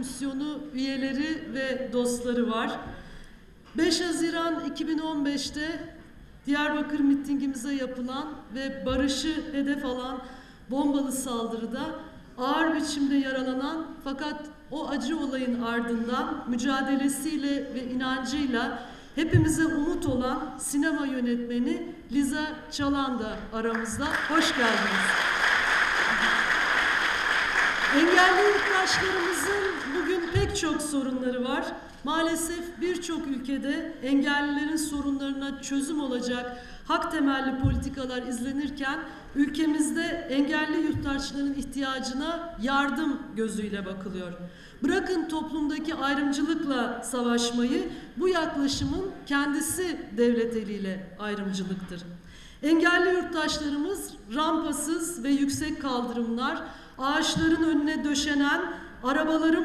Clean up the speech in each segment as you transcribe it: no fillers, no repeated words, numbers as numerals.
Komisyonu üyeleri ve dostları var. 5 Haziran 2015'te Diyarbakır mitingimize yapılan ve barışı hedef alan bombalı saldırıda ağır biçimde yaralanan fakat o acı olayın ardından mücadelesiyle ve inancıyla hepimize umut olan sinema yönetmeni Liza Çalan da aramızda. Hoş geldiniz. Engelli yurttaşlarımızın bugün pek çok sorunları var. Maalesef birçok ülkede engellilerin sorunlarına çözüm olacak hak temelli politikalar izlenirken ülkemizde engelli yurttaşların ihtiyacına yardım gözüyle bakılıyor. Bırakın toplumdaki ayrımcılıkla savaşmayı, bu yaklaşımın kendisi devlet eliyle ayrımcılıktır. Engelli yurttaşlarımız rampasız ve yüksek kaldırımlar, ağaçların önüne döşenen, arabaların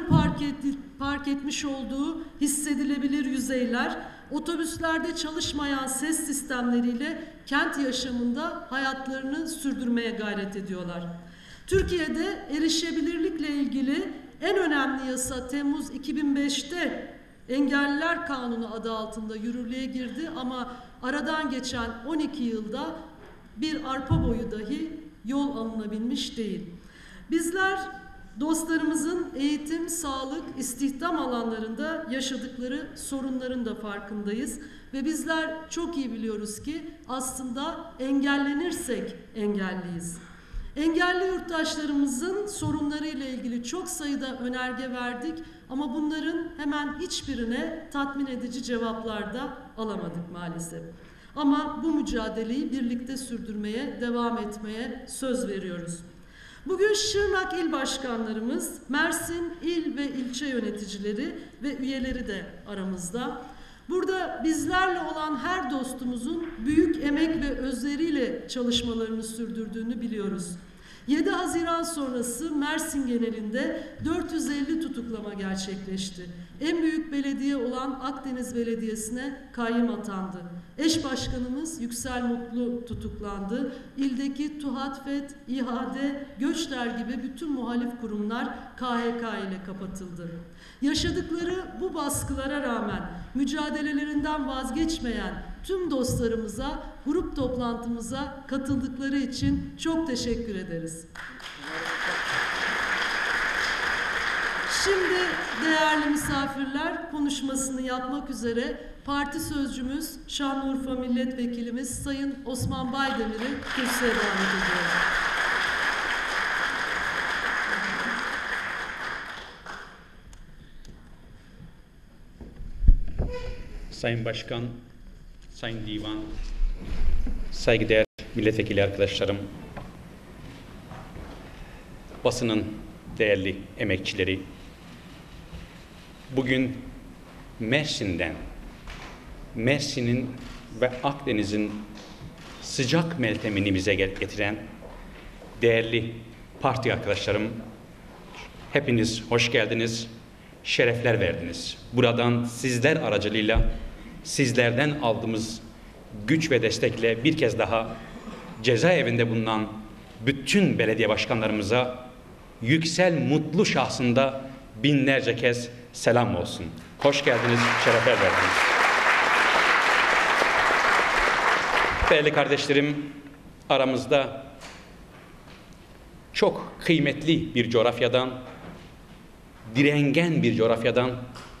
park etmiş olduğu hissedilebilir yüzeyler, otobüslerde çalışmayan ses sistemleriyle kent yaşamında hayatlarını sürdürmeye gayret ediyorlar. Türkiye'de erişebilirlikle ilgili en önemli yasa Temmuz 2005'te Engelliler Kanunu adı altında yürürlüğe girdi ama aradan geçen 12 yılda bir arpa boyu dahi yol alınabilmiş değil. Bizler dostlarımızın eğitim, sağlık, istihdam alanlarında yaşadıkları sorunların da farkındayız. Ve bizler çok iyi biliyoruz ki aslında engellenirsek engelliyiz. Engelli yurttaşlarımızın sorunlarıyla ilgili çok sayıda önerge verdik ama bunların hemen hiçbirine tatmin edici cevaplar da alamadık maalesef. Ama bu mücadeleyi birlikte sürdürmeye, devam etmeye söz veriyoruz. Bugün Şırnak İl Başkanlarımız, Mersin İl ve ilçe yöneticileri ve üyeleri de aramızda. Burada bizlerle olan her dostumuzun büyük emek ve özveriyle çalışmalarını sürdürdüğünü biliyoruz. 7 Haziran sonrası Mersin genelinde 450 tutuklama gerçekleşti. En büyük belediye olan Akdeniz Belediyesi'ne kayyım atandı. Eş başkanımız Yüksel Mutlu tutuklandı. İldeki TUHAT, FET, İHA'de, Göçler gibi bütün muhalif kurumlar KHK ile kapatıldı. Yaşadıkları bu baskılara rağmen mücadelelerinden vazgeçmeyen tüm dostlarımıza, grup toplantımıza katıldıkları için çok teşekkür ederiz. Şimdi değerli misafirler konuşmasını yapmak üzere parti sözcümüz Şanlıurfa Milletvekilimiz Sayın Osman Baydemir'i kürsüye davet ediyoruz. Sayın Başkan, Sayın Divan, saygıdeğer milletvekili arkadaşlarım, basının değerli emekçileri, bugün Mersin'in ve Akdeniz'in sıcak meltemini bize getiren değerli parti arkadaşlarım, hepiniz hoş geldiniz, şerefler verdiniz. Buradan sizler aracılığıyla, sizlerden aldığımız güç ve destekle bir kez daha cezaevinde bulunan bütün belediye başkanlarımıza Yüksel Mutlu şahsında binlerce kez selam olsun. Hoş geldiniz, şerefler verdiniz. Değerli kardeşlerim, aramızda çok kıymetli bir coğrafyadan, direngen bir coğrafyadan,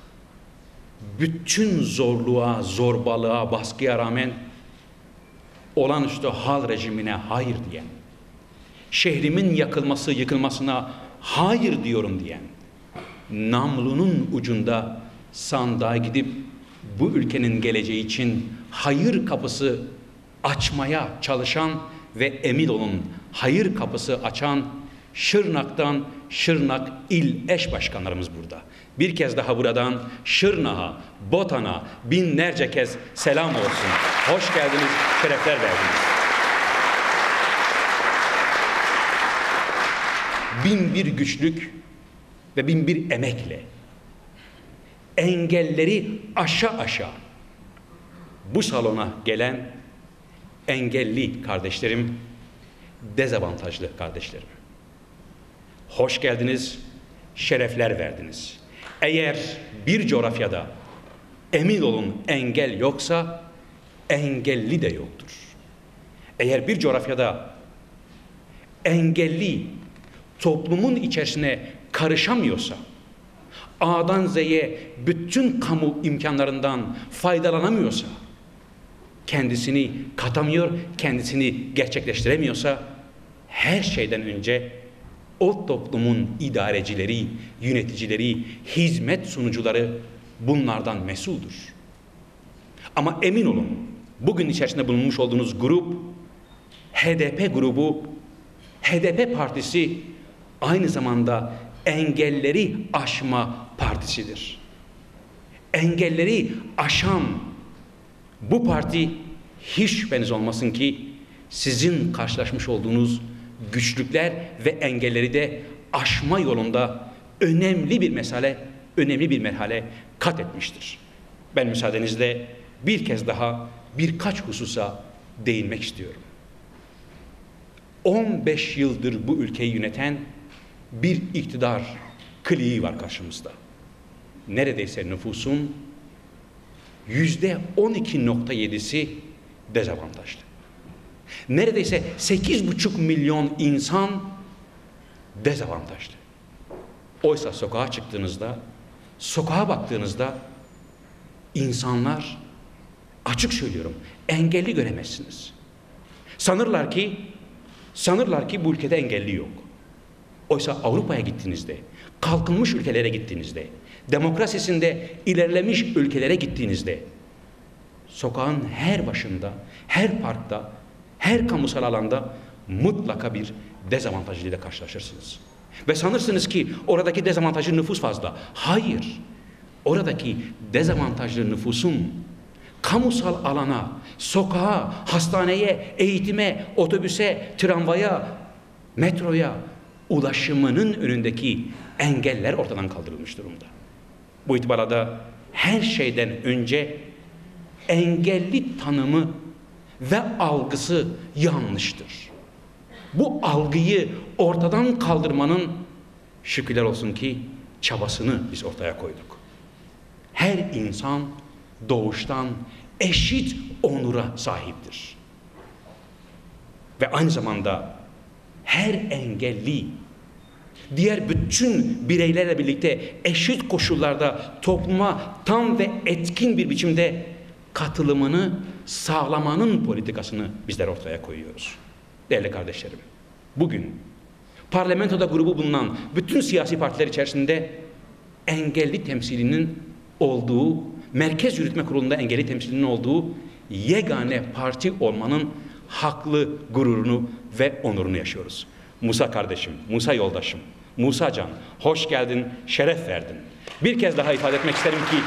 bütün zorluğa, zorbalığa, baskıya rağmen olağanüstü hal rejimine hayır diyen, şehrimin yakılması, yıkılmasına hayır diyorum diyen, namlunun ucunda sandığa gidip bu ülkenin geleceği için hayır kapısı açmaya çalışan ve emin olun hayır kapısı açan Şırnak'tan Şırnak İl Eş Başkanlarımız burada. Bir kez daha buradan Şırnak'a, Botan'a binlerce kez selam olsun. Hoş geldiniz, şerefler verdiniz. Bin bir güçlük ve bin bir emekle engelleri aşağı bu salona gelen engelli kardeşlerim, dezavantajlı kardeşlerim. Hoş geldiniz, şerefler verdiniz. Eğer bir coğrafyada emin olun engel yoksa engelli de yoktur. Eğer bir coğrafyada engelli toplumun içerisine karışamıyorsa, A'dan Z'ye bütün kamu imkanlarından faydalanamıyorsa, kendisini katamıyor, kendisini gerçekleştiremiyorsa, her şeyden önce o toplumun idarecileri, yöneticileri, hizmet sunucuları bunlardan mesuldur. Ama emin olun, bugün içerisinde bulunmuş olduğunuz grup, HDP grubu, HDP partisi aynı zamanda engelleri aşma partisidir. Engelleri aşan bu parti hiç şüpheniz olmasın ki sizin karşılaşmış olduğunuz güçlükler ve engelleri de aşma yolunda önemli bir mesele, önemli bir merhale kat etmiştir. Ben müsaadenizle bir kez daha birkaç hususa değinmek istiyorum. 15 yıldır bu ülkeyi yöneten bir iktidar kliği var karşımızda. Neredeyse nüfusun %12.7'si dezavantajlı. Neredeyse 8,5 milyon insan dezavantajlı. Oysa sokağa çıktığınızda, sokağa baktığınızda insanlar, açık söylüyorum, engelli göremezsiniz. Sanırlar ki bu ülkede engelli yok. Oysa Avrupa'ya gittiğinizde, kalkınmış ülkelere gittiğinizde, demokrasisinde ilerlemiş ülkelere gittiğinizde, sokağın her başında, her parkta, her kamusal alanda mutlaka bir dezavantajlıyla karşılaşırsınız. Ve sanırsınız ki oradaki dezavantajlı nüfus fazla. Hayır. Oradaki dezavantajlı nüfusun kamusal alana, sokağa, hastaneye, eğitime, otobüse, tramvaya, metroya ulaşımının önündeki engeller ortadan kaldırılmış durumda. Bu itibarla da her şeyden önce engelli tanımı ve algısı yanlıştır. Bu algıyı ortadan kaldırmanın şükürler olsun ki çabasını biz ortaya koyduk. Her insan doğuştan eşit onura sahiptir. Ve aynı zamanda her engelli diğer bütün bireylerle birlikte eşit koşullarda topluma tam ve etkin bir biçimde katılımını sağlamanın politikasını bizler ortaya koyuyoruz. Değerli kardeşlerim, bugün parlamentoda grubu bulunan bütün siyasi partiler içerisinde engelli temsilinin olduğu, Merkez Yürütme Kurulu'nda engelli temsilinin olduğu yegane parti olmanın haklı gururunu ve onurunu yaşıyoruz. Musa kardeşim, Musa yoldaşım, Musa Can, hoş geldin, şeref verdin. Bir kez daha ifade etmek isterim ki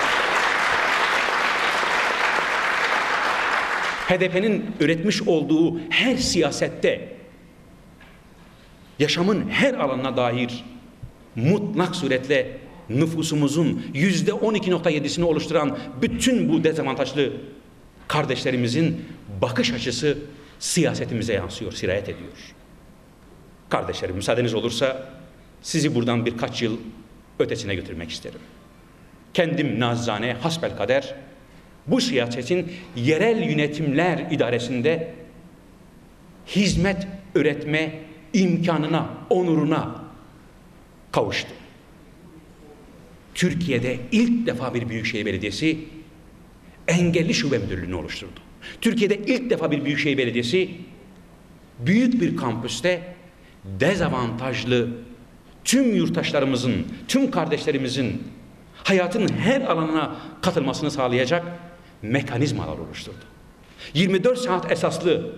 HDP'nin üretmiş olduğu her siyasette, yaşamın her alanına dair mutlak suretle nüfusumuzun %12.7'sini oluşturan bütün bu dezavantajlı kardeşlerimizin bakış açısı siyasetimize yansıyor, sirayet ediyor. Kardeşlerim, müsaadeniz olursa sizi buradan birkaç yıl ötesine götürmek isterim. Kendim nacizane, hasbelkader bu siyasetin yerel yönetimler idaresinde hizmet üretme imkanına, onuruna kavuştum. Türkiye'de ilk defa bir Büyükşehir Belediyesi engelli şube müdürlüğünü oluşturdu. Türkiye'de ilk defa bir Büyükşehir Belediyesi büyük bir kampüste dezavantajlı tüm yurttaşlarımızın, tüm kardeşlerimizin hayatın her alanına katılmasını sağlayacak mekanizmalar oluşturdu. 24 saat esaslı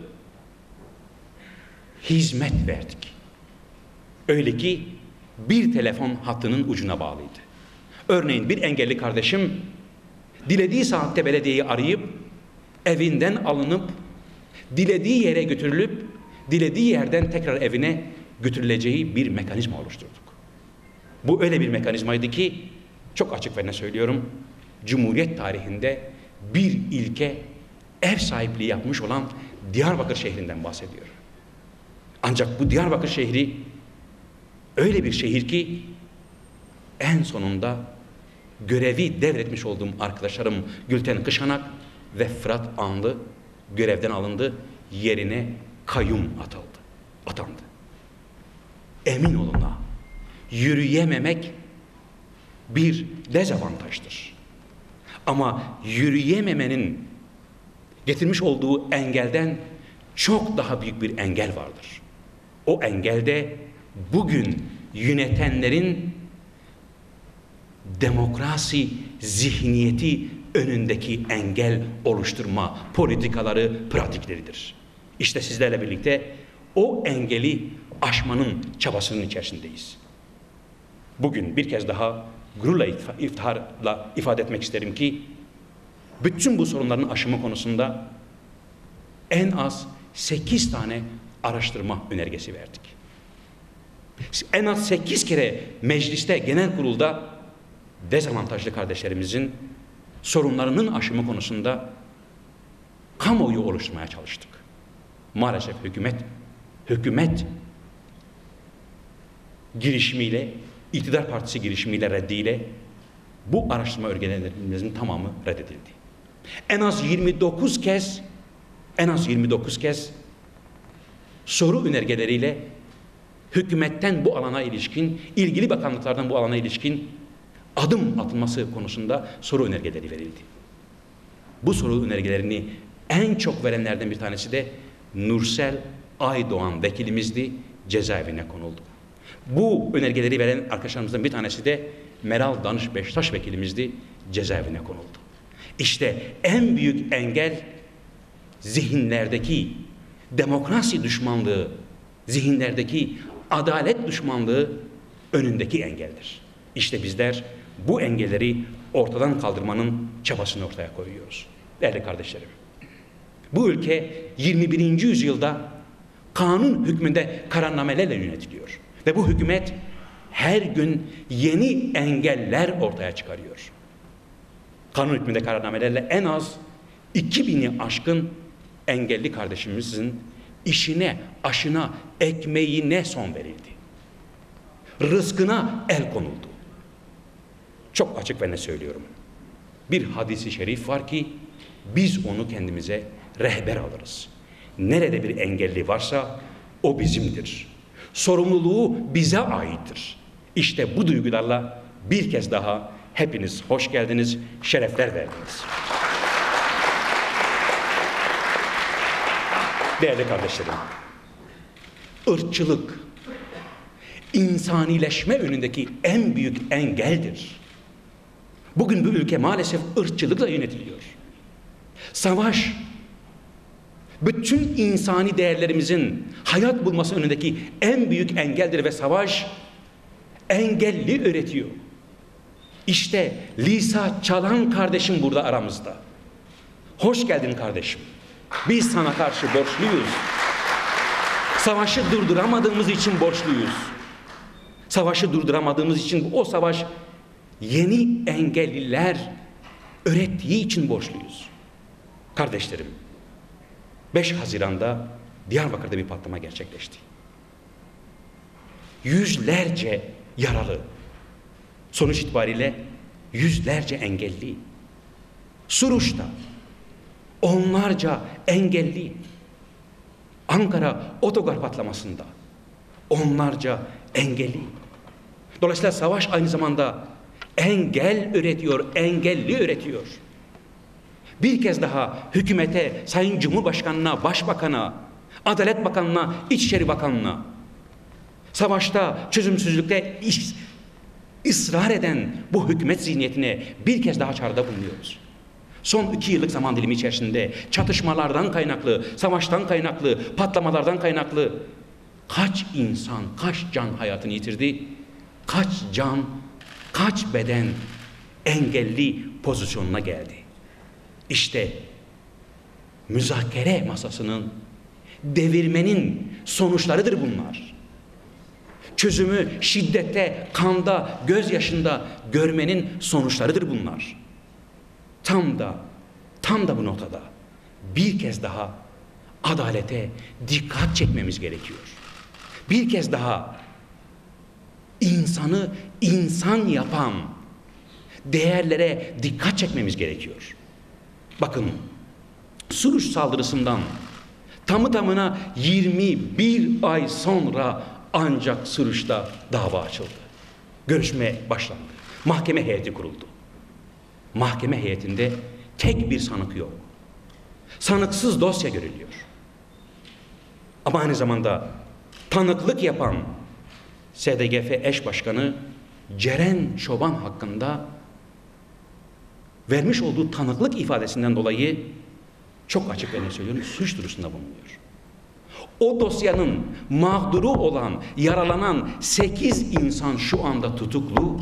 hizmet verdik. Öyle ki bir telefon hattının ucuna bağlıydı. Örneğin bir engelli kardeşim dilediği saatte belediyeyi arayıp evinden alınıp dilediği yere götürülüp dilediği yerden tekrar evine götürüleceği bir mekanizma oluşturduk. Bu öyle bir mekanizmaydı ki çok açık ve ne söylüyorum, Cumhuriyet tarihinde bir ilke ev sahipliği yapmış olan Diyarbakır şehrinden bahsediyor. Ancak bu Diyarbakır şehri öyle bir şehir ki en sonunda görevi devretmiş olduğum arkadaşlarım Gülten Kışanak ve Fırat Anlı görevden alındı, yerine kayyum atandı. Emin olun ha, yürüyememek bir dezavantajdır. Ama yürüyememenin getirmiş olduğu engelden çok daha büyük bir engel vardır. O engel de bugün yönetenlerin demokrasi zihniyeti önündeki engel oluşturma politikaları, pratikleridir. İşte sizlerle birlikte o engeli aşmanın çabasının içerisindeyiz. Bugün bir kez daha gururla, iftiharla ifade etmek isterim ki bütün bu sorunların aşımı konusunda en az 8 tane araştırma önergesi verdik. En az 8 kere mecliste, genel kurulda dezavantajlı kardeşlerimizin sorunlarının aşımı konusunda kamuoyu oluşturmaya çalıştık. Maalesef hükümet girişimiyle, iktidar partisi girişimiyle, reddiyle bu araştırma önergelerimizin tamamı reddedildi. En az 29 kez soru önergeleriyle hükümetten bu alana ilişkin, ilgili bakanlıklardan bu alana ilişkin adım atılması konusunda soru önergeleri verildi. Bu soru önergelerini en çok verenlerden bir tanesi de Nursel Aydoğan vekilimizdi, cezaevine konuldu. Bu önergeleri veren arkadaşlarımızdan bir tanesi de Meral Danış Beştaş vekilimizdi, cezaevine konuldu. İşte en büyük engel zihinlerdeki demokrasi düşmanlığı, zihinlerdeki adalet düşmanlığı önündeki engeldir. İşte bizler bu engelleri ortadan kaldırmanın çabasını ortaya koyuyoruz. Değerli kardeşlerim, bu ülke 21. yüzyılda kanun hükmünde kararnamelerle yönetiliyor. Ve bu hükümet her gün yeni engeller ortaya çıkarıyor. Kanun hükmünde kararnamelerle en az 2000'i aşkın engelli kardeşimizin işine, aşına, ekmeğine son verildi. Rızkına el konuldu. Çok açık ve ne söylüyorum. Bir hadisi şerif var ki biz onu kendimize rehber alırız. Nerede bir engelli varsa o bizimdir. Sorumluluğu bize aittir. İşte bu duygularla bir kez daha hepiniz hoş geldiniz, şerefler verdiniz. Değerli kardeşlerim, ırkçılık, insanileşme önündeki en büyük engeldir. Bugün bu ülke maalesef ırkçılıkla yönetiliyor. Savaş, bütün insani değerlerimizin hayat bulması önündeki en büyük engeldir ve savaş engelli üretiyor. İşte Lisa Çalan kardeşim burada aramızda. Hoş geldin kardeşim. Biz sana karşı borçluyuz. Savaşı durduramadığımız için borçluyuz. Savaşı durduramadığımız için o savaş yeni engelliler öğrettiği için borçluyuz. Kardeşlerim, 5 Haziran'da Diyarbakır'da bir patlama gerçekleşti. Yüzlerce yaralı, sonuç itibariyle yüzlerce engelli. Suruç'ta onlarca engelli. Ankara otogar patlamasında onlarca engelli. Dolayısıyla savaş aynı zamanda engel üretiyor, engelli üretiyor. Bir kez daha hükümete, Sayın Cumhurbaşkanı'na, Başbakan'a, Adalet Bakanı'na, İçişleri Bakanı'na, savaşta, çözümsüzlükte ısrar eden bu hükümet zihniyetine bir kez daha çağrıda bulunuyoruz. Son 2 yıllık zaman dilimi içerisinde çatışmalardan kaynaklı, savaştan kaynaklı, patlamalardan kaynaklı kaç insan, kaç can hayatını yitirdi, kaç can, kaç beden engelli pozisyonuna geldi. İşte müzakere masasının, devirmenin sonuçlarıdır bunlar. Çözümü şiddette, kanda, gözyaşında görmenin sonuçlarıdır bunlar. Tam da bu noktada bir kez daha adalete dikkat çekmemiz gerekiyor. Bir kez daha insanı insan yapan değerlere dikkat çekmemiz gerekiyor. Bakın, Suruç saldırısından tamı tamına 21 ay sonra ancak Suruç'ta dava açıldı. Görüşme başlandı. Mahkeme heyeti kuruldu. Mahkeme heyetinde tek bir sanık yok. Sanıksız dosya görülüyor. Ama aynı zamanda tanıklık yapan SDGF eş başkanı Ceren Çoban hakkında vermiş olduğu tanıklık ifadesinden dolayı çok açık ve net söylüyorum, suç duyurusunda bulunuyor. O dosyanın mağduru olan, yaralanan 8 insan şu anda tutuklu.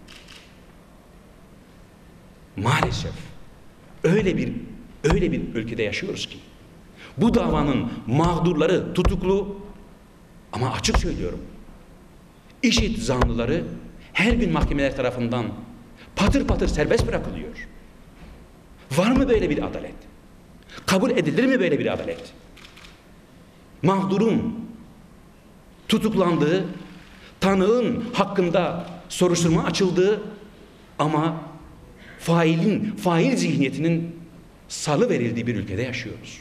Maalesef öyle bir ülkede yaşıyoruz ki bu davanın mağdurları tutuklu, ama açık söylüyorum, IŞİD zanlıları her gün mahkemeler tarafından patır patır serbest bırakılıyor. Var mı böyle bir adalet? Kabul edilir mi böyle bir adalet? Mağdurun tutuklandığı, tanığın hakkında soruşturma açıldığı ama fail zihniyetinin salı verildiği bir ülkede yaşıyoruz.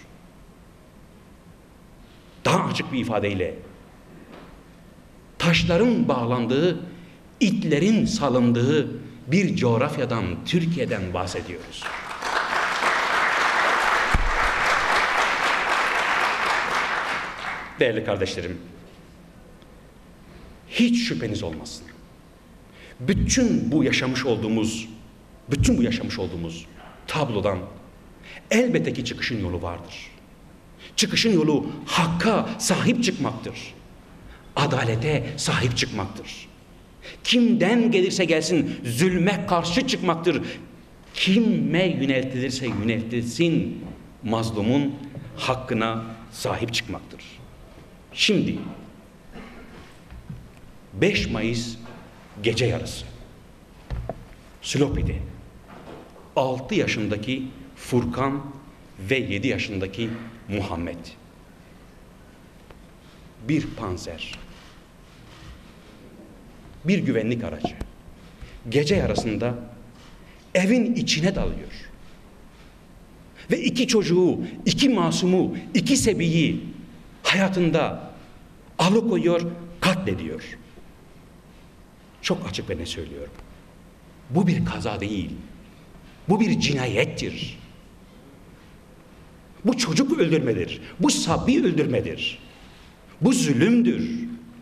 Daha açık bir ifadeyle taşların bağlandığı, itlerin salındığı bir coğrafyadan, Türkiye'den bahsediyoruz. Değerli kardeşlerim, hiç şüpheniz olmasın. Bütün bu yaşamış olduğumuz tablodan elbette ki çıkışın yolu vardır. Çıkışın yolu hakka sahip çıkmaktır. Adalete sahip çıkmaktır. Kimden gelirse gelsin zulme karşı çıkmaktır. Kime yöneltilirse yöneltilsin mazlumun hakkına sahip çıkmaktır. Şimdi 5 Mayıs gece yarısı Silopi'de 6 yaşındaki Furkan ve 7 yaşındaki Muhammed bir panzer, bir güvenlik aracı gece yarısında evin içine dalıyor. Ve 2 çocuğu, 2 masumu, 2 sebiyi hayatında alıkoyuyor, katlediyor. Çok açık ve ne söylüyorum. Bu bir kaza değil. Bu bir cinayettir. Bu çocuk öldürmedir. Bu sabi öldürmedir. Bu zulümdür.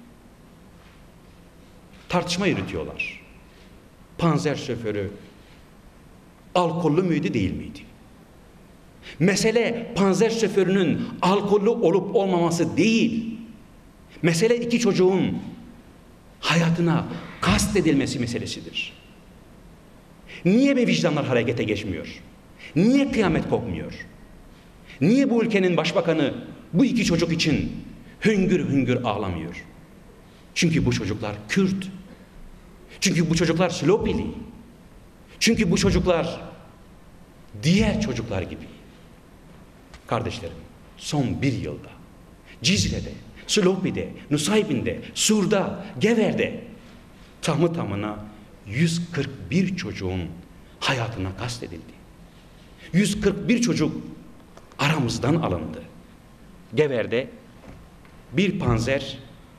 Tartışma yürütüyorlar. Panzer şoförü alkollü müydü, değil miydi? Mesele panzer şoförünün alkollü olup olmaması değil. Mesele 2 çocuğun hayatına kastedilmesi meselesidir. Niye be vicdanlar harekete geçmiyor? Niye kıyamet kopmuyor? Niye bu ülkenin başbakanı bu 2 çocuk için hüngür hüngür ağlamıyor? Çünkü bu çocuklar Kürt. Çünkü bu çocuklar Silopili. Çünkü bu çocuklar diğer çocuklar gibi. Kardeşlerim, son 1 yılda Cizre'de, Silopi'de, Nusaybin'de, Sur'da, Gever'de tamı tamına 141 çocuğun hayatına kastedildi. 141 çocuk aramızdan alındı. Gever'de bir panzer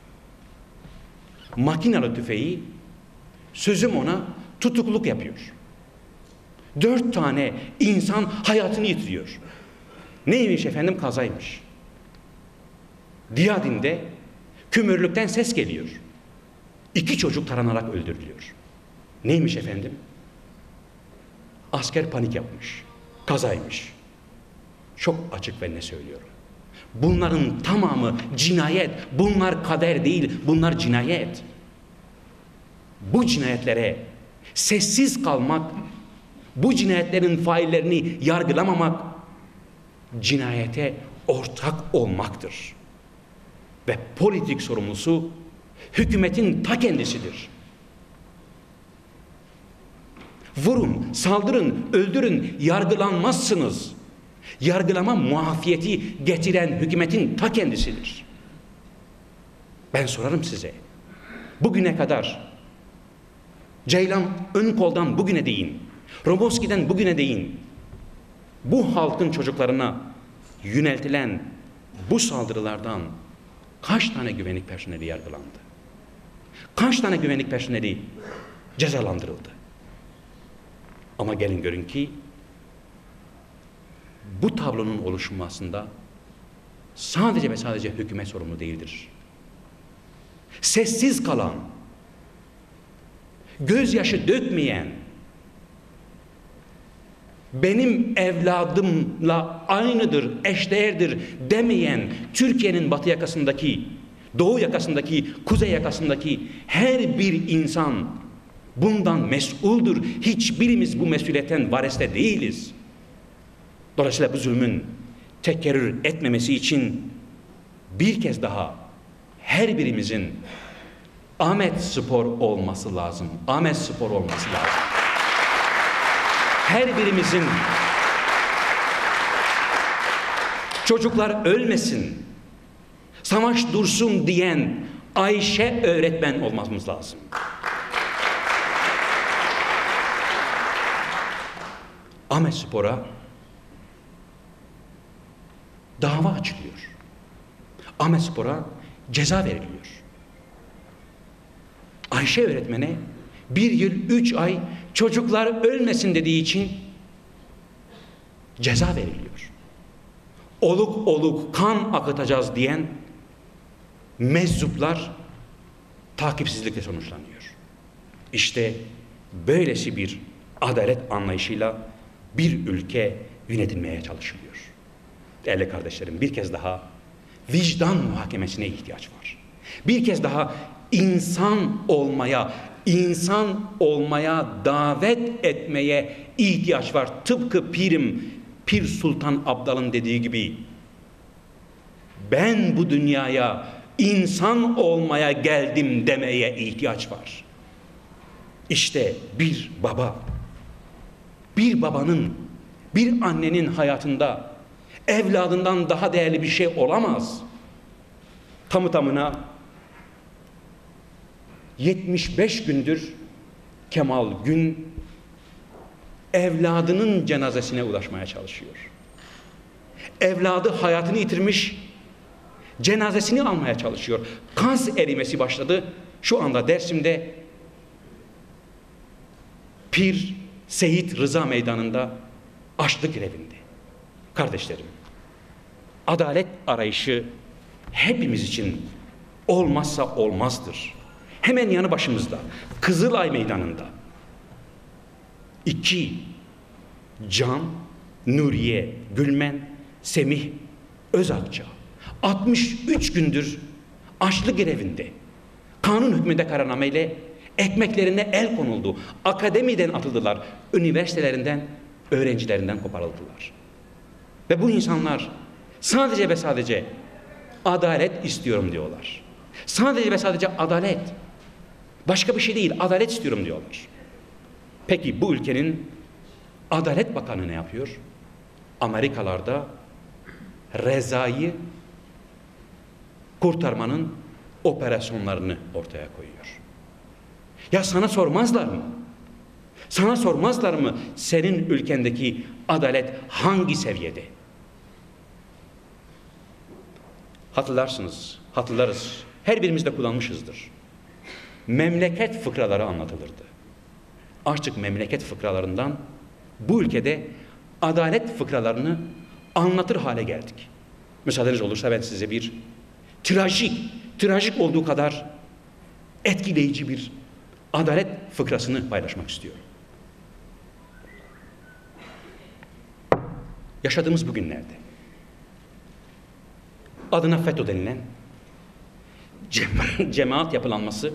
makinalı tüfeği, sözüm ona, tutukluluk yapıyor. 4 tane insan hayatını yitiriyor. Neymiş efendim? Kazaymış. Diyadin'de kümürlükten ses geliyor. 2 çocuk taranarak öldürülüyor. Neymiş efendim? Asker panik yapmış. Kazaymış. Çok açık ve ne söylüyorum. Bunların tamamı cinayet. Bunlar kader değil, bunlar cinayet. Bu cinayetlere sessiz kalmak, bu cinayetlerin faillerini yargılamamak, cinayete ortak olmaktır. Ve politik sorumlusu hükümetin ta kendisidir. Vurun, saldırın, öldürün, yargılanmazsınız. Yargılama muafiyeti getiren hükümetin ta kendisidir. Ben sorarım size, bugüne kadar Ceylan Önkol'dan bugüne değin, Roboski'den bugüne değin, bu halkın çocuklarına yöneltilen bu saldırılardan kaç tane güvenlik personeli yargılandı? Kaç tane güvenlik personeli cezalandırıldı? Ama gelin görün ki bu tablonun oluşmasında sadece ve sadece hükümet sorumlu değildir. Sessiz kalan, gözyaşı dökmeyen, benim evladımla aynıdır, eşdeğerdir demeyen Türkiye'nin batı yakasındaki, doğu yakasındaki, kuzey yakasındaki her bir insan bundan mesuldur. Hiçbirimiz bu mesuliyetten vareste değiliz. Dolayısıyla bu zulmün tekerrür etmemesi için bir kez daha her birimizin Ahmet Spor olması lazım. Ahmet Spor olması lazım. Her birimizin çocuklar ölmesin, savaş dursun diyen Ayşe öğretmen olmamız lazım. Ahmet Spor'a dava açılıyor. Ahmet Spor'a ceza veriliyor. Ayşe öğretmene 1 yıl 3 ay çocuklar ölmesin dediği için ceza veriliyor. Oluk oluk kan akıtacağız diyen meczuplar takipsizlikle sonuçlanıyor. İşte böylesi bir adalet anlayışıyla bir ülke yönetilmeye çalışılıyor. Değerli kardeşlerim, bir kez daha vicdan muhakemesine ihtiyaç var. Bir kez daha insan olmaya davet etmeye ihtiyaç var. Tıpkı Pir Sultan Abdal'ın dediği gibi, ben bu dünyaya insan olmaya geldim demeye ihtiyaç var. İşte bir babanın, bir annenin hayatında evladından daha değerli bir şey olamaz. Tamı tamına 75 gündür Kemal Gün evladının cenazesine ulaşmaya çalışıyor. Evladı hayatını yitirmiş, cenazesini almaya çalışıyor. Kas erimesi başladı. Şu anda Dersim'de Pir Seyit Rıza Meydanı'nda açlık grevinde. Kardeşlerim, adalet arayışı hepimiz için olmazsa olmazdır. Hemen yanı başımızda, Kızılay Meydanı'nda 2 Can, Nuriye Gülmen, Semih Özakça 63 gündür açlık grevinde. Kanun hükmünde kararnameyle ekmeklerine el konuldu. Akademiden atıldılar. Üniversitelerinden, öğrencilerinden koparıldılar. Ve bu insanlar sadece ve sadece adalet istiyorum diyorlar. Sadece ve sadece adalet. Başka bir şey değil, adalet istiyorum diyorlar. Peki bu ülkenin Adalet Bakanı ne yapıyor? Amerikalarda Reza'yı kurtarmanın operasyonlarını ortaya koyuyor. Ya sana sormazlar mı? Sana sormazlar mı senin ülkendeki adalet hangi seviyede? Hatırlarız. Her birimiz de kullanmışızdır. Memleket fıkraları anlatılırdı. Artık memleket fıkralarından bu ülkede adalet fıkralarını anlatır hale geldik. Müsaadeniz olursa ben size bir trajik olduğu kadar etkileyici bir adalet fıkrasını paylaşmak istiyorum. Yaşadığımız bugünlerde adına FETÖ denilen cemaat yapılanması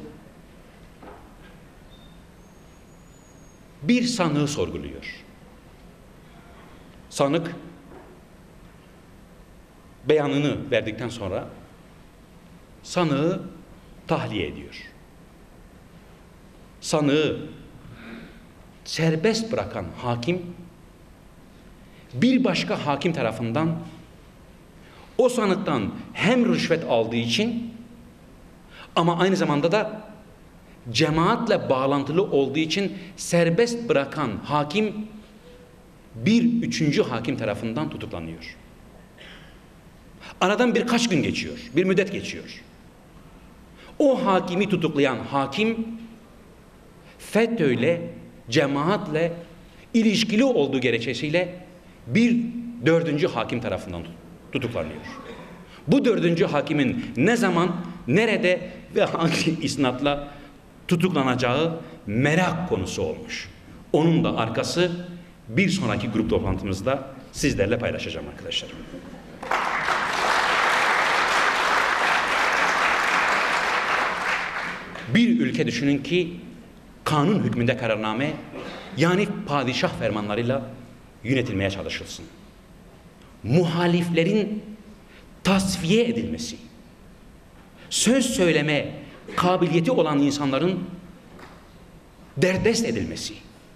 bir sanığı sorguluyor. Sanık beyanını verdikten sonra sanığı tahliye ediyor. Sanığı serbest bırakan hakim bir başka hakim tarafından o sanıktan hem rüşvet aldığı için ama aynı zamanda da cemaatle bağlantılı olduğu için serbest bırakan hakim bir üçüncü hakim tarafından tutuklanıyor. Aradan birkaç gün geçiyor, bir müddet geçiyor. O hakimi tutuklayan hakim FETÖ'yle, cemaatle ilişkili olduğu gerekçesiyle bir dördüncü hakim tarafından tutuklanıyor. Bu dördüncü hakimin ne zaman, nerede ve hangi isnatla tutuklanacağı merak konusu olmuş. Onun da arkası bir sonraki grup toplantımızda sizlerle paylaşacağım arkadaşlarım. Bir ülke düşünün ki kanun hükmünde kararname, yani padişah fermanlarıyla yönetilmeye çalışılsın. Muhaliflerin tasfiye edilmesi, söz söyleme kabiliyeti olan insanların derdest edilmesi.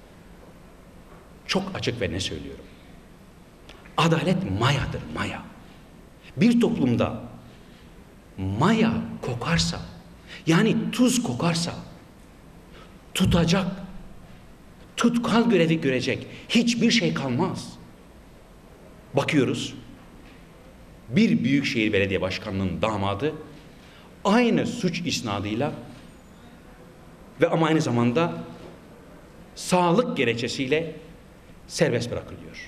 Çok açık ve ne söylüyorum? Adalet mayadır, maya. Bir toplumda maya kokarsa, yani tuz kokarsa, tutacak, tutkal görevi görecek hiçbir şey kalmaz. Bakıyoruz, bir büyükşehir belediye başkanının damadı aynı suç isnadıyla ve ama aynı zamanda sağlık gerekçesiyle serbest bırakılıyor.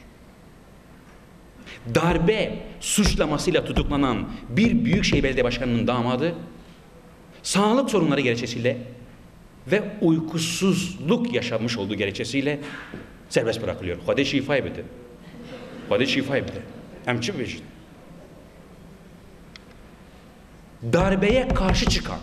Darbe suçlamasıyla tutuklanan bir büyükşehir belediye başkanının damadı sağlık sorunları gerekçesiyle ve uykusuzluk yaşamış olduğu gerekçesiyle serbest bırakılıyor. Hadi şifa ebedi. Hadi şifa ebedi. Emçi vecid. Darbeye karşı çıkan,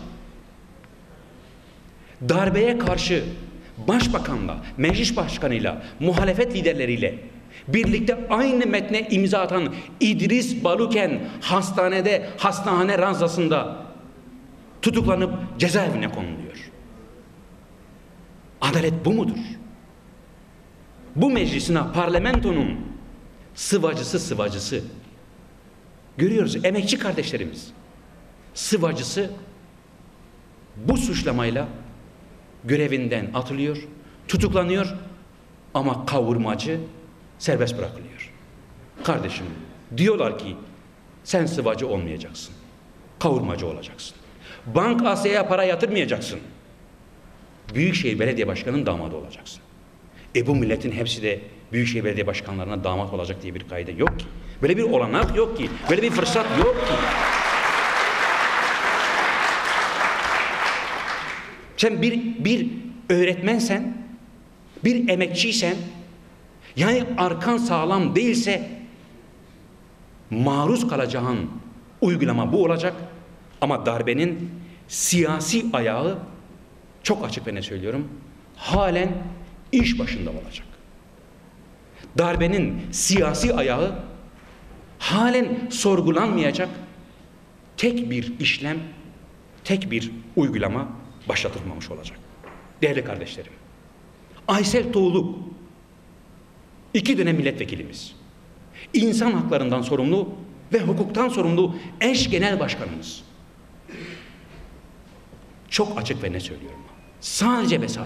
darbeye karşı başbakanla, meclis başkanıyla, muhalefet liderleriyle birlikte aynı metne imza atan İdris Baluken hastane ranzasında tutuklanıp cezaevine konuluyor. Adalet bu mudur? Bu meclisin, parlamentonun sıvacısı. Görüyoruz, emekçi kardeşlerimiz. Sıvacısı bu suçlamayla görevinden atılıyor, tutuklanıyor ama kavurmacı serbest bırakılıyor. Kardeşim, diyorlar ki sen sıvacı olmayacaksın, kavurmacı olacaksın. Bank Asya'ya para yatırmayacaksın. Büyükşehir Belediye Başkanı'nın damadı olacaksın. Bu milletin hepsi de Büyükşehir Belediye Başkanlarına damat olacak diye bir kaide yok ki. Böyle bir olanak yok ki. Böyle bir fırsat yok ki. Sen bir öğretmensen, bir emekçiysen, yani arkan sağlam değilse maruz kalacağın uygulama bu olacak. Ama darbenin siyasi ayağı, çok açık ve ne söylüyorum, halen iş başında olacak. Darbenin siyasi ayağı halen sorgulanmayacak, tek bir işlem, tek bir uygulama başlatılmamış olacak. Değerli kardeşlerim, Aysel Tuğluk 2 dönem milletvekilimiz, insan haklarından sorumlu ve hukuktan sorumlu eş genel başkanımız. Çok açık ve ne söylüyorum? Sadece ve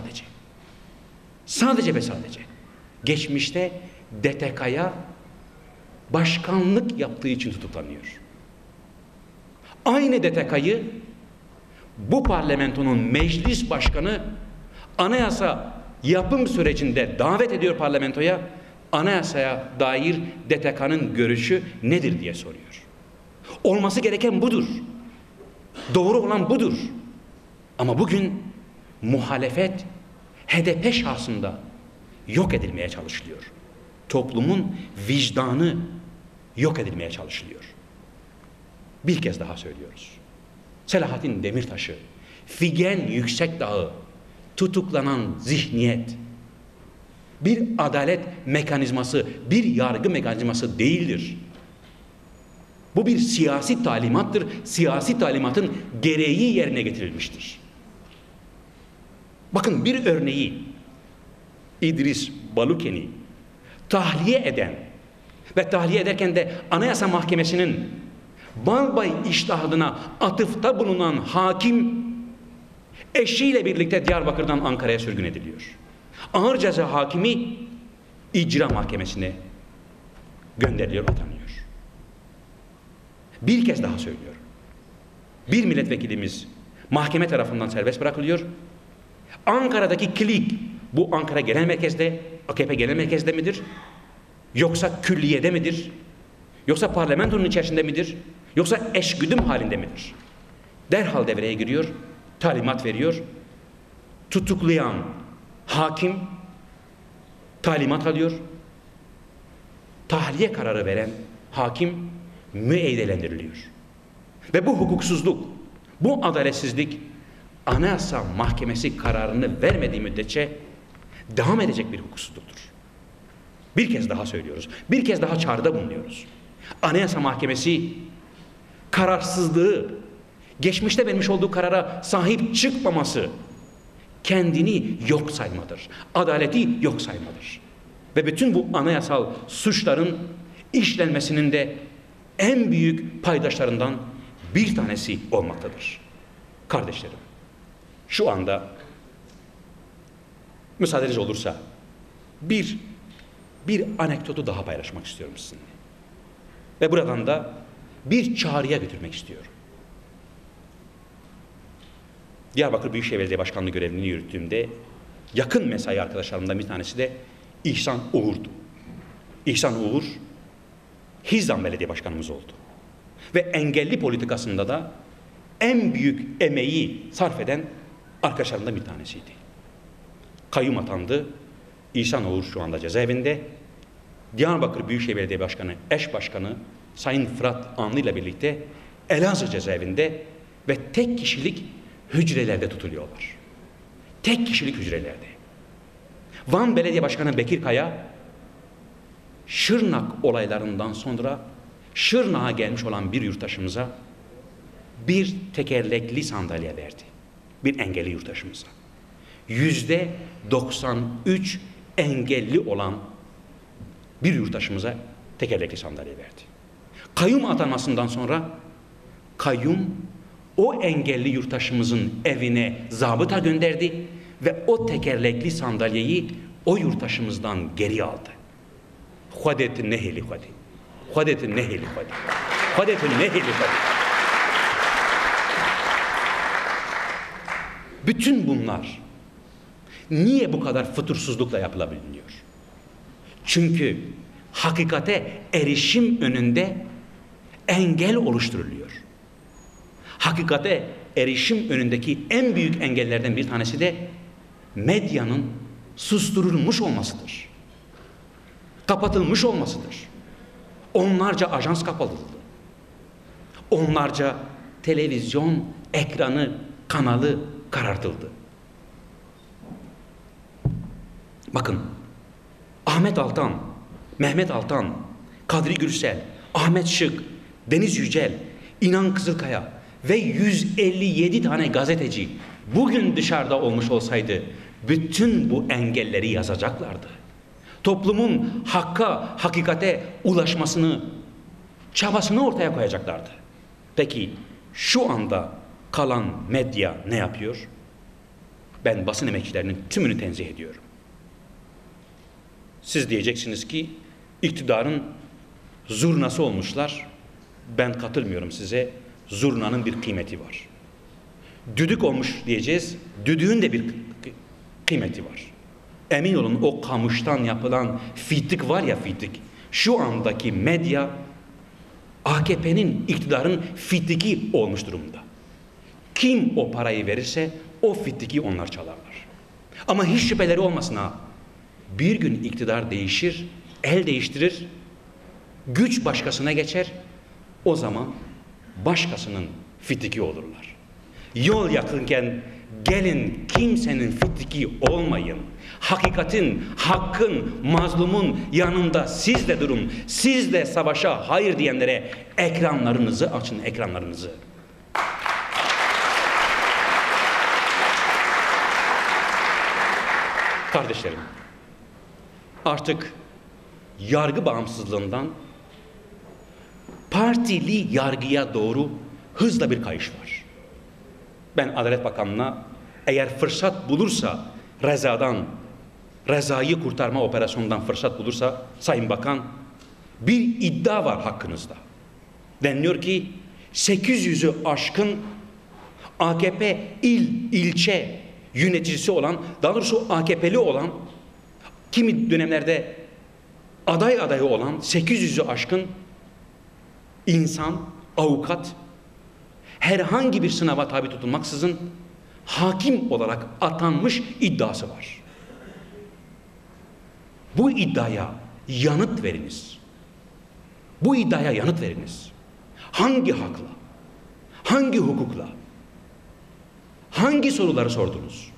sadece geçmişte DTK'ya başkanlık yaptığı için tutuklanıyor. Aynı DTK'yı bu parlamentonun meclis başkanı anayasa yapım sürecinde davet ediyor parlamentoya. Anayasaya dair DTK'nın görüşü nedir diye soruyor. Olması gereken budur. Doğru olan budur. Ama bugün muhalefet HDP şahsında yok edilmeye çalışılıyor. Toplumun vicdanı yok edilmeye çalışılıyor. Bir kez daha söylüyoruz. Selahattin Demirtaş'ı, Figen Yüksekdağ'ı tutuklanan zihniyet bir adalet mekanizması, bir yargı mekanizması değildir. Bu bir siyasi talimattır. Siyasi talimatın gereği yerine getirilmiştir. Bakın bir örneği, İdris Baluken'i tahliye eden ve tahliye ederken de Anayasa Mahkemesi'nin Balbay içtihadına atıfta bulunan hakim Eşiyle birlikte Diyarbakır'dan Ankara'ya sürgün ediliyor. Ağır ceza hakimi icra mahkemesine gönderiliyor, atanıyor. Bir kez daha söylüyorum. Bir milletvekilimiz mahkeme tarafından serbest bırakılıyor. Ankara'daki klik, bu Ankara Genel Merkez'de, AKP Genel Merkez'de midir? Yoksa külliyede midir? Yoksa parlamentonun içerisinde midir? Yoksa eşgüdüm halinde midir? Derhal devreye giriyor, talimat veriyor. Tutuklayan hakim talimat alıyor. Tahliye kararı veren hakim müeyyidelendiriliyor. Ve bu hukuksuzluk, bu adaletsizlik Anayasa Mahkemesi kararını vermediği müddetçe devam edecek bir hukuksuzluktur. Bir kez daha söylüyoruz. Bir kez daha çağrıda bulunuyoruz. Anayasa Mahkemesi kararsızlığı, geçmişte vermiş olduğu karara sahip çıkmaması kendini yok saymadır. Adaleti yok saymadır. Ve bütün bu anayasal suçların işlenmesinin de en büyük paydaşlarından bir tanesi olmaktadır. Kardeşlerim, şu anda müsaadeniz olursa bir anekdotu daha paylaşmak istiyorum sizinle. Ve buradan da bir çağrıya götürmek istiyorum. Diyarbakır Büyükşehir Belediye Başkanlığı görevini yürüttüğümde yakın mesai arkadaşlarımdan bir tanesi de İhsan Uğur'du. İhsan Uğur, Hizan Belediye Başkanımız oldu. Ve engelli politikasında da en büyük emeği sarf eden arkadaşlarımdan bir tanesiydi. Kayyum atandı. İhsan Uğur şu anda cezaevinde. Diyarbakır Büyükşehir Belediye Başkanı, eş başkanı Sayın Fırat Anlı ile birlikte Elazığ cezaevinde ve tek kişilik hücrelerde tutuluyorlar. Tek kişilik hücrelerde. Van Belediye Başkanı Bekir Kaya, Şırnak olaylarından sonra Şırnak'a gelmiş olan bir yurttaşımıza bir tekerlekli sandalye verdi. Bir engelli yurttaşımıza. %93 engelli olan bir yurttaşımıza tekerlekli sandalye verdi. Kayyum atanmasından sonra kayyum o engelli yurttaşımızın evine zabıta gönderdi ve o tekerlekli sandalyeyi o yurttaşımızdan geri aldı. Huadet neheli huadet. Huadet neheli huadet. Huadet neheli huadet. Bütün bunlar niye bu kadar fütursuzlukla yapılabiliyor? Çünkü hakikate erişim önünde engel oluşturuluyor. Hakikate erişim önündeki en büyük engellerden bir tanesi de medyanın susturulmuş olmasıdır. Kapatılmış olmasıdır. Onlarca ajans kapatıldı. Onlarca televizyon ekranı, kanalı karartıldı. Bakın, Ahmet Altan, Mehmet Altan, Kadri Gürsel, Ahmet Şık, Deniz Yücel, İnan Kızılkaya ve 157 tane gazeteci bugün dışarıda olmuş olsaydı bütün bu engelleri yazacaklardı. Toplumun hakka, hakikate ulaşmasını, çabasını ortaya koyacaklardı. Peki şu anda kalan medya ne yapıyor? Ben basın emekçilerinin tümünü tenzih ediyorum. Siz diyeceksiniz ki iktidarın zurnası olmuşlar. Ben katılmıyorum size. Zurnanın bir kıymeti var. Düdük olmuş diyeceğiz. Düdüğün de bir kıymeti var. Emin olun o kamıştan yapılan fitik var ya fitik. Şu andaki medya AKP'nin, iktidarın fitiki olmuş durumda. Kim o parayı verirse o fitiki onlar çalarlar. Ama hiç şüpheleri olmasın ha. Bir gün iktidar değişir, el değiştirir, güç başkasına geçer. O zaman başkasının fitiki olurlar. Yol yakınken gelin kimsenin fitiki olmayın. Hakikatin, hakkın, mazlumun yanında siz de durun. Siz de savaşa hayır diyenlere ekranlarınızı açın, ekranlarınızı. Kardeşlerim, artık yargı bağımsızlığından partili yargıya doğru hızla bir kayış var. Ben Adalet Bakanlığı'na eğer fırsat bulursa Reza'yı kurtarma operasyonundan fırsat bulursa Sayın Bakan, bir iddia var hakkınızda. Deniliyor ki 800'ü aşkın AKP ilçe yöneticisi olan, daha doğrusu AKP'li olan, kimi dönemlerde adayı olan 800'ü aşkın insan, avukat herhangi bir sınava tabi tutulmaksızın hakim olarak atanmış iddiası var. Bu iddiaya yanıt veriniz. Bu iddiaya yanıt veriniz. Hangi hakla? Hangi hukukla? Hangi soruları sordunuz?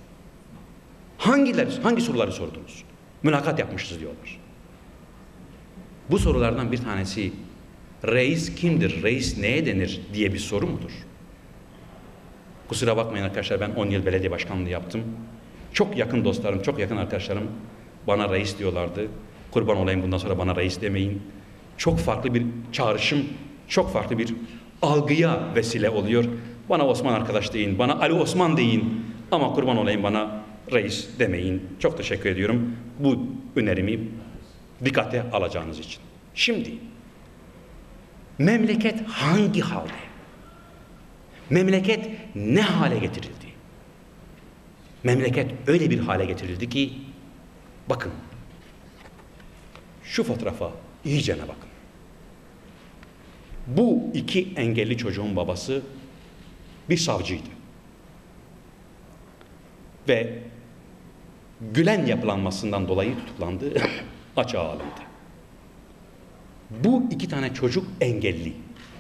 Hangi soruları sordunuz? Mülakat yapmışız diyorlar. Bu sorulardan bir tanesi, reis kimdir, reis neye denir diye bir soru mudur? Kusura bakmayın arkadaşlar, ben 10 yıl belediye başkanlığı yaptım. Çok yakın dostlarım, çok yakın arkadaşlarım bana reis diyorlardı. Kurban olayım, bundan sonra bana reis demeyin. Çok farklı bir çağrışım, çok farklı bir algıya vesile oluyor. Bana Osman arkadaş deyin, bana Ali Osman deyin. Ama kurban olayım, bana reis demeyin. Çok teşekkür ediyorum bu önerimi dikkate alacağınız için. Şimdi memleket hangi halde? Memleket ne hale getirildi? Memleket öyle bir hale getirildi ki, bakın, şu fotoğrafa iyicene bakın. Bu iki engelli çocuğun babası bir savcıydı. Ve Gülen yapılanmasından dolayı tutuklandı, açığa alındı. Bu iki tane çocuk engelli.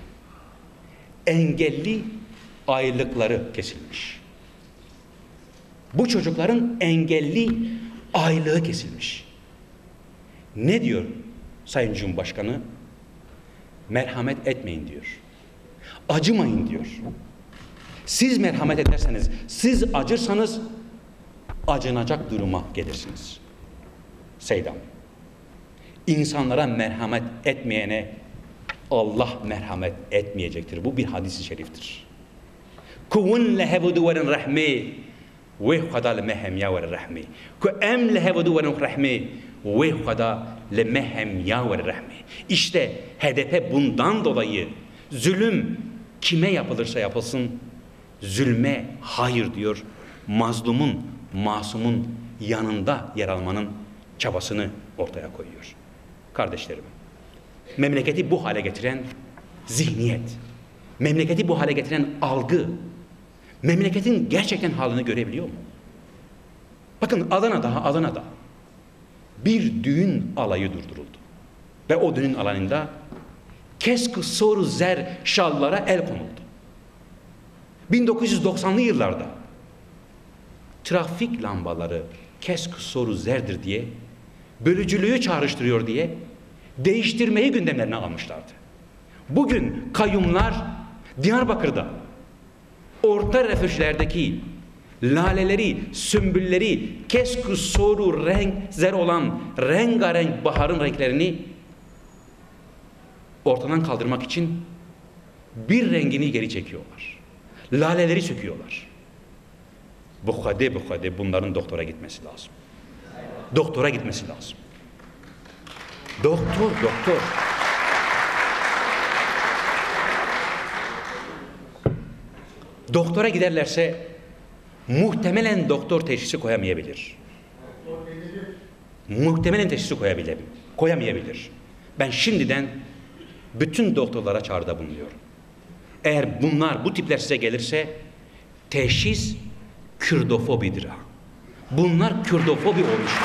Engelli aylıkları kesilmiş. Bu çocukların engelli aylığı kesilmiş. Ne diyor Sayın Cumhurbaşkanı? Merhamet etmeyin diyor. Acımayın diyor. Siz merhamet ederseniz, siz acırsanız acınacak duruma gelirsiniz. Seydam. İnsanlara merhamet etmeyene Allah merhamet etmeyecektir. Bu bir hadis-i şeriftir. Kuvun lehevudu verin rahmi ve kadar lemehem ya verin rahmi. Ku em lehevudu verin rahmi ve kadar lemehem ya verin rahmi. İşte HDP bundan dolayı zulüm kime yapılırsa yapılsın zulme hayır diyor. Mazlumun, masumun yanında yer almanın çabasını ortaya koyuyor. Kardeşlerim, memleketi bu hale getiren zihniyet, memleketi bu hale getiren algı, memleketin gerçekten halini görebiliyor mu? Bakın Adana'da bir düğün alayı durduruldu. Ve o düğün alanında kesk soru zer şallara el konuldu. 1990'lı yıllarda trafik lambaları kesk soru zerdir diye, bölücülüğü çağrıştırıyor diye değiştirmeyi gündemlerine almışlardı. Bugün kayyumlar Diyarbakır'da orta refüjlerdeki laleleri, sümbülleri, kesk soru renk zer olan rengarenk baharın renklerini ortadan kaldırmak için bir rengini geri çekiyorlar. Laleleri söküyorlar. Bu kadar bunların doktora gitmesi lazım. Doktora gitmesi lazım. Doktor. Doktora giderlerse muhtemelen doktor teşhisi koyamayabilir. Muhtemelen teşhisi koyamayabilir. Ben şimdiden bütün doktorlara çağrıda bulunuyorum. Eğer bu tipler size gelirse teşhis Kürdofobidir. Bunlar Kürdofobi olmuşlar.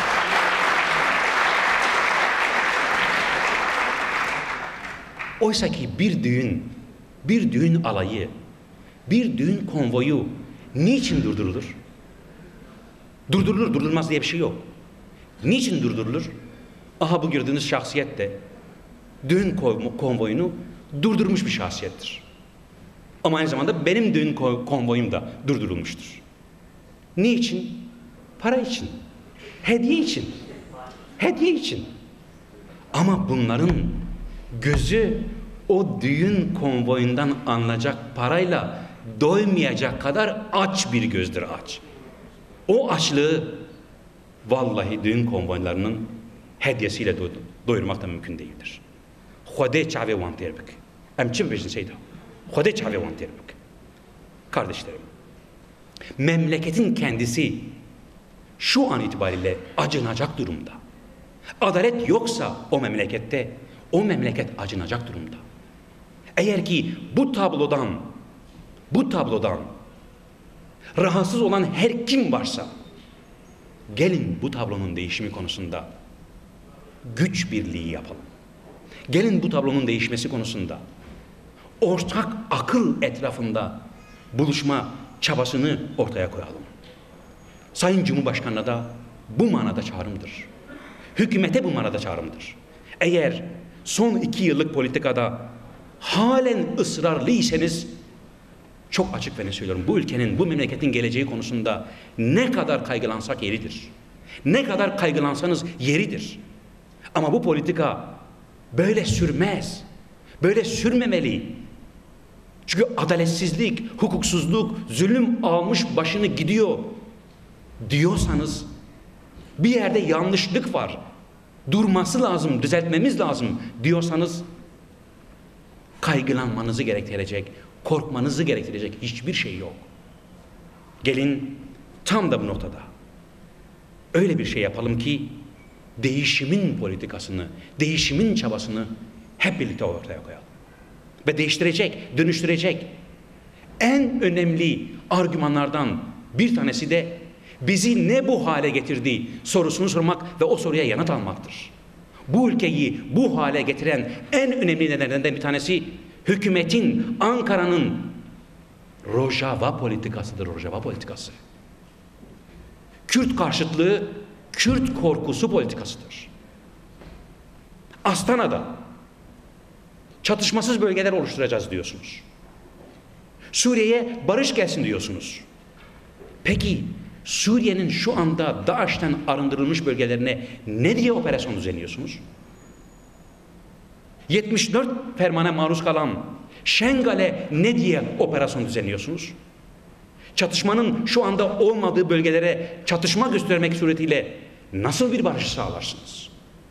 Oysa ki bir düğün alayı, bir düğün konvoyu niçin durdurulur? Durdurulmaz diye bir şey yok. Niçin durdurulur? Aha, bu gördüğünüz şahsiyet de düğün konvoyunu durdurmuş bir şahsiyettir. Ama aynı zamanda benim düğün konvoyum da durdurulmuştur. Niçin? Para için. Hediye için. Ama bunların gözü o düğün konvoyundan alınacak parayla doymayacak kadar aç bir gözdür, aç. O açlığı vallahi düğün konvoylarının hediyesiyle doyurmak da mümkün değildir. Xwedê çavê wan têr bike. Em çi bibêjin Seyda? Xwedê çavê wan têr bike. Kardeşlerim, memleketin kendisi şu an itibariyle acınacak durumda. Adalet yoksa o memlekette, o memleket acınacak durumda. Eğer ki bu tablodan rahatsız olan her kim varsa, gelin bu tablonun değişimi konusunda güç birliği yapalım. Gelin bu tablonun değişmesi konusunda ortak akıl etrafında buluşma çabasını ortaya koyalım. Sayın Cumhurbaşkanı'na da bu manada çağrımdır. Hükümete bu manada çağrımdır. Eğer son 2 yıllık politikada halen ısrarlıysanız, çok açık ve ne söylüyorum, bu ülkenin, bu memleketin geleceği konusunda ne kadar kaygılansak yeridir. Ne kadar kaygılansanız yeridir. Ama bu politika böyle sürmez. Böyle sürmemeli. Çünkü adaletsizlik, hukuksuzluk, zulüm almış başını gidiyor diyorsanız, bir yerde yanlışlık var, durması lazım, düzeltmemiz lazım diyorsanız, kaygılanmanızı gerektirecek, korkmanızı gerektirecek hiçbir şey yok. Gelin tam da bu noktada öyle bir şey yapalım ki değişimin politikasını, değişimin çabasını hep birlikte ortaya koyalım. Ve değiştirecek, dönüştürecek en önemli argümanlardan bir tanesi de bizi ne bu hale getirdi sorusunu sormak ve o soruya yanıt almaktır. Bu ülkeyi bu hale getiren en önemli nedenlerden bir tanesi hükümetin, Ankara'nın Rojava politikasıdır, Rojava politikası. Kürt karşıtlığı, Kürt korkusu politikasıdır. Astana'da çatışmasız bölgeler oluşturacağız diyorsunuz. Suriye'ye barış gelsin diyorsunuz. Peki Suriye'nin şu anda DAEŞ'ten arındırılmış bölgelerine ne diye operasyon düzenliyorsunuz? 74 fermana maruz kalan Şengal'e ne diye operasyon düzenliyorsunuz? Çatışmanın şu anda olmadığı bölgelere çatışma göstermek suretiyle nasıl bir barış sağlarsınız?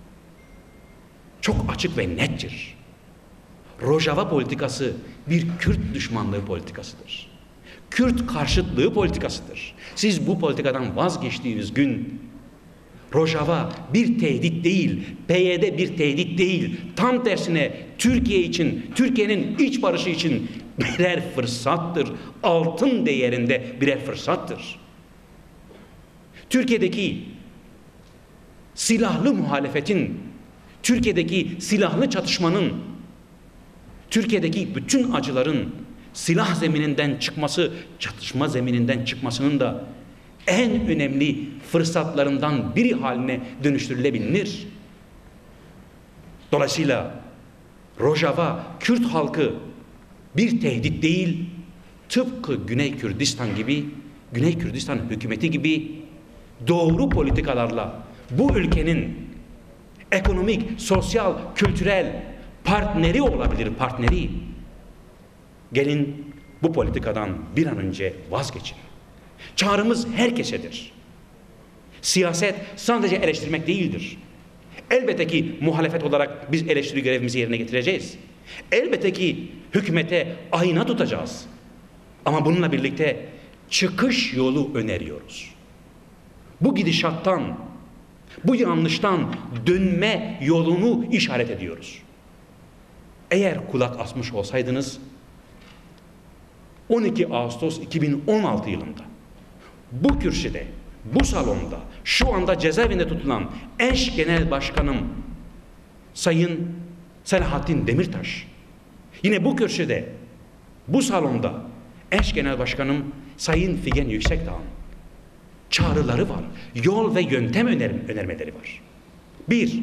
Çok açık ve nettir. Rojava politikası bir Kürt düşmanlığı politikasıdır. Kürt karşıtlığı politikasıdır. Siz bu politikadan vazgeçtiğiniz gün Rojava bir tehdit değil, PYD bir tehdit değil. Tam tersine Türkiye için, Türkiye'nin iç barışı için birer fırsattır. Altın değerinde birer fırsattır. Türkiye'deki silahlı muhalefetin, Türkiye'deki silahlı çatışmanın, Türkiye'deki bütün acıların silah zemininden çıkması, çatışma zemininden çıkmasının da en önemli fırsatlarından biri haline dönüştürülebilir. Dolayısıyla Rojava, Kürt halkı bir tehdit değil, tıpkı Güney Kürdistan gibi, Güney Kürdistan hükümeti gibi doğru politikalarla bu ülkenin ekonomik, sosyal, kültürel partneri olabilir, partneri. Gelin bu politikadan bir an önce vazgeçin. Çağrımız herkesedir. Siyaset sadece eleştirmek değildir. Elbette ki muhalefet olarak biz eleştiri görevimizi yerine getireceğiz. Elbette ki hükümete ayna tutacağız. Ama bununla birlikte çıkış yolu öneriyoruz. Bu gidişattan, bu yanlıştan dönme yolunu işaret ediyoruz. Eğer kulak asmış olsaydınız 12 Ağustos 2016 yılında bu kürsüde, bu salonda, şu anda cezaevinde tutulan eş genel başkanım Sayın Selahattin Demirtaş, yine bu kürsüde, bu salonda eş genel başkanım Sayın Figen Yüksekdağ'ın çağrıları var, yol ve yöntem önermeleri var. 1.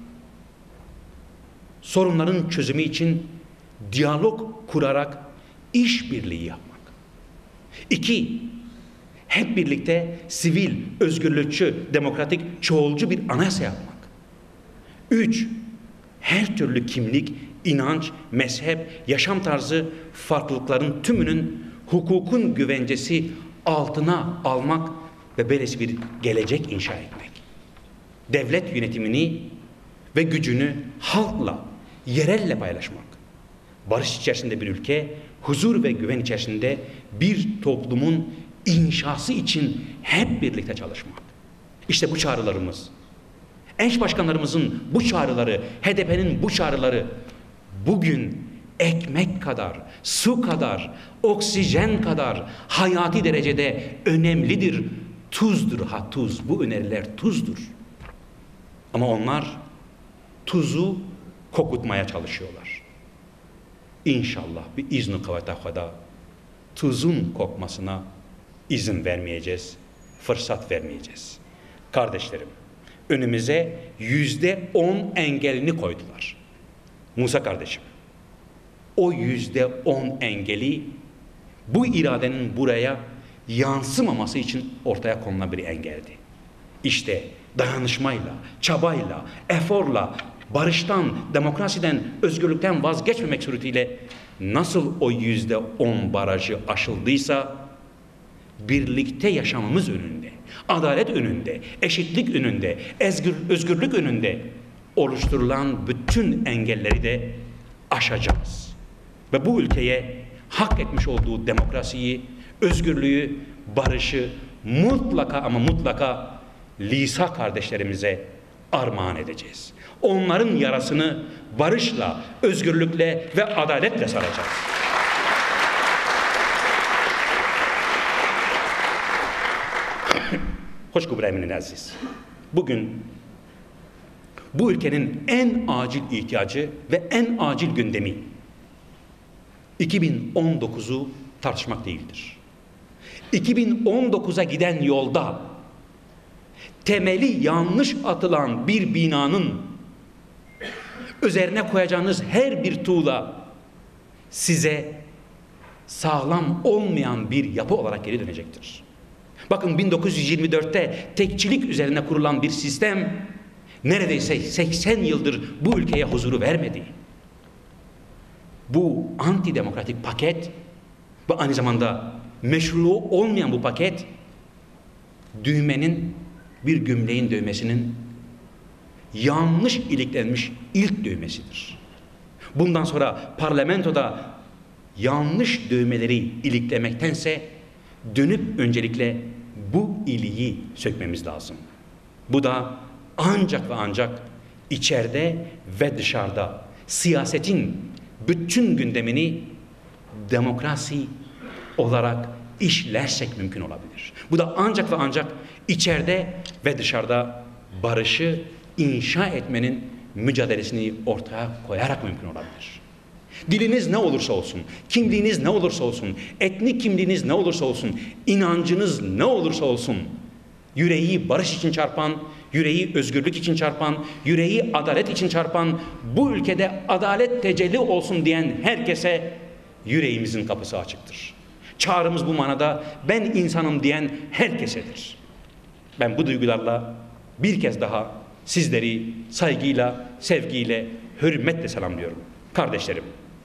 Sorunların çözümü için diyalog kurarak işbirliği yapmak. 2. Hep birlikte sivil, özgürlükçü, demokratik, çoğulcu bir anayasa yapmak. 3. Her türlü kimlik, inanç, mezhep, yaşam tarzı farklılıkların tümünün hukukun güvencesi altına almak ve böylesi bir gelecek inşa etmek. Devlet yönetimini ve gücünü halkla, yerelle paylaşmak. Barış içerisinde bir ülke, huzur ve güven içerisinde bir toplumun inşası için hep birlikte çalışmak. İşte bu çağrılarımız, eş başkanlarımızın bu çağrıları, HDP'nin bu çağrıları bugün ekmek kadar, su kadar, oksijen kadar hayati derecede önemlidir. Tuzdur, tuz. Bu öneriler tuzdur. Ama onlar tuzu kokutmaya çalışıyorlar. İnşallah bir izni kavata tuzun kokmasına izin vermeyeceğiz, fırsat vermeyeceğiz. Kardeşlerim, önümüze %10 engelini koydular. Musa kardeşim, o %10 engeli bu iradenin buraya yansımaması için ortaya konulan bir engeldi. İşte dayanışmayla, çabayla, eforla, barıştan, demokrasiden, özgürlükten vazgeçmemek suretiyle nasıl o %10 barajı aşıldıysa birlikte yaşamamız önünde, adalet önünde, eşitlik önünde, özgürlük önünde oluşturulan bütün engelleri de aşacağız. Ve bu ülkeye hak etmiş olduğu demokrasiyi, özgürlüğü, barışı mutlaka ama mutlaka Lisa kardeşlerimize armağan edeceğiz. Onların yarasını barışla, özgürlükle ve adaletle saracağız. Hoş geldiniz aziz. Bugün bu ülkenin en acil ihtiyacı ve en acil gündemi 2019'u tartışmak değildir. 2019'a giden yolda temeli yanlış atılan bir binanın üzerine koyacağınız her bir tuğla size sağlam olmayan bir yapı olarak geri dönecektir. Bakın 1924'te tekçilik üzerine kurulan bir sistem neredeyse 80 yıldır bu ülkeye huzuru vermedi. Bu antidemokratik paket ve aynı zamanda meşru olmayan bu paket düğmenin, bir gömleğin dövmesinin yanlış iliklenmiş ilk dövmesidir. Bundan sonra parlamentoda yanlış dövmeleri iliklemektense dönüp öncelikle bu iliği sökmemiz lazım. Bu da ancak ve ancak içeride ve dışarıda siyasetin bütün gündemini demokrasi olarak işlersek mümkün olabilir. Bu da ancak ve ancak içeride ve dışarıda barışı inşa etmenin mücadelesini ortaya koyarak mümkün olabilir. Diliniz ne olursa olsun, kimliğiniz ne olursa olsun, etnik kimliğiniz ne olursa olsun, inancınız ne olursa olsun, yüreği barış için çarpan, yüreği özgürlük için çarpan, yüreği adalet için çarpan, bu ülkede adalet tecelli olsun diyen herkese yüreğimizin kapısı açıktır. Çağrımız bu manada ben insanım diyen herkesedir. Ben bu duygularla bir kez daha sizleri saygıyla, sevgiyle, hürmetle selamlıyorum. Kardeşlerim,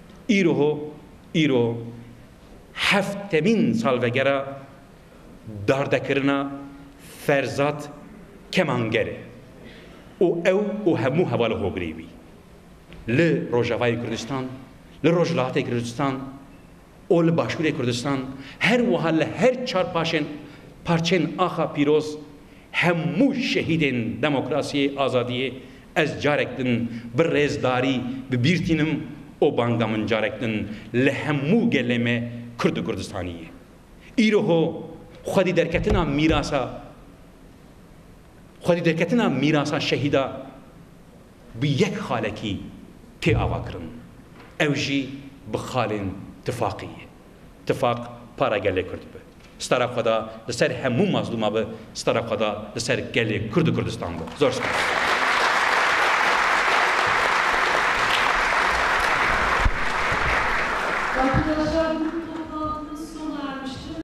İro heftemin salvegera dardekirina ferzat kemangere o hemu havalı hogrivi le Rojavay Kürdistan, le Rojlate Kürdistan, o le Başure Kürdistan, her muhalle, her çarpaşen parçen aha piroz hemu şehidin demokrasiye, azadiye ez carektin bir rezdari bir tinim o bandamın carektin le hemu geleme Kürd Kürdistaniye. İroho xwedî derketina mirasa şehida bi yek xalekî tê ava kirin. Ew jî bi xalên tifaqî ye. Tifaq para gelê Kurd be. Stara xwe da li ser hemû mazlûma be, stara xwe da li ser gelê Kurd Kurdistan be. Zor spas.